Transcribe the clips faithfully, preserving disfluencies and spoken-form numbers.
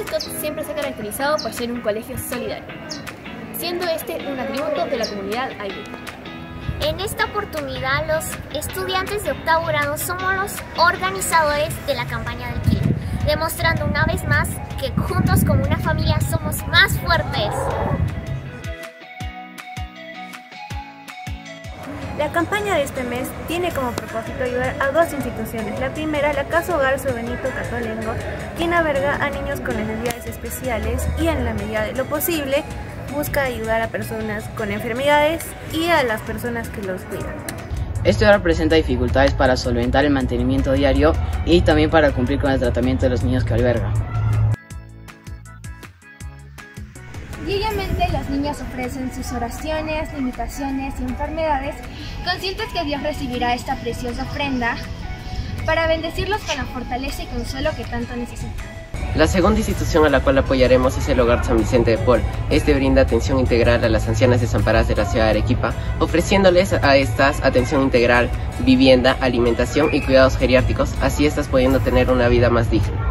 Francisco siempre se ha caracterizado por ser un colegio solidario, siendo este un atributo de la comunidad Aylwin. En esta oportunidad, los estudiantes de octavo grado somos los organizadores de la campaña del kilo, demostrando una vez más que juntos como una familia somos más fuertes. La campaña de este mes tiene como propósito ayudar a dos instituciones. La primera, la Casa Hogar Sor Benito Catolengo, quien alberga a niños con necesidades especiales y en la medida de lo posible busca ayudar a personas con enfermedades y a las personas que los cuidan. Este hogar presenta dificultades para solventar el mantenimiento diario y también para cumplir con el tratamiento de los niños que alberga. Diariamente los niños ofrecen sus oraciones, limitaciones y enfermedades, conscientes que Dios recibirá esta preciosa ofrenda para bendecirlos con la fortaleza y consuelo que tanto necesitan. La segunda institución a la cual apoyaremos es el Hogar San Vicente de Paul. Este brinda atención integral a las ancianas desamparadas de la ciudad de Arequipa, ofreciéndoles a estas atención integral, vivienda, alimentación y cuidados geriátricos, así estas pudiendo tener una vida más digna.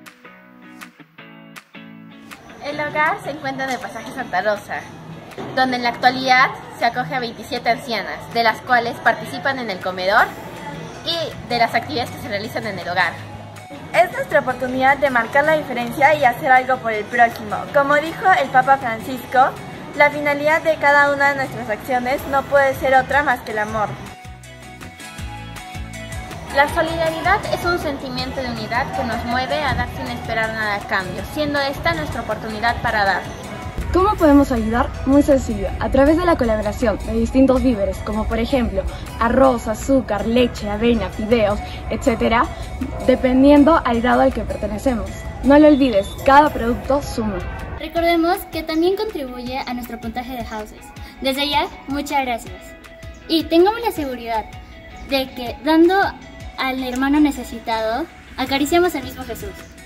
El hogar se encuentra en el pasaje Santa Rosa, donde en la actualidad se acoge a veintisiete ancianas, de las cuales participan en el comedor y de las actividades que se realizan en el hogar. Es nuestra oportunidad de marcar la diferencia y hacer algo por el prójimo. Como dijo el Papa Francisco, la finalidad de cada una de nuestras acciones no puede ser otra más que el amor. La solidaridad es un sentimiento de unidad que nos mueve a dar sin esperar nada a cambio, siendo esta nuestra oportunidad para dar. ¿Cómo podemos ayudar? Muy sencillo, a través de la colaboración de distintos víveres, como por ejemplo arroz, azúcar, leche, avena, fideos, etcétera, dependiendo al grado al que pertenecemos. No lo olvides, cada producto suma. Recordemos que también contribuye a nuestro puntaje de houses. Desde ya, muchas gracias. Y tengamos la seguridad de que dando al hermano necesitado, acariciamos al mismo Jesús.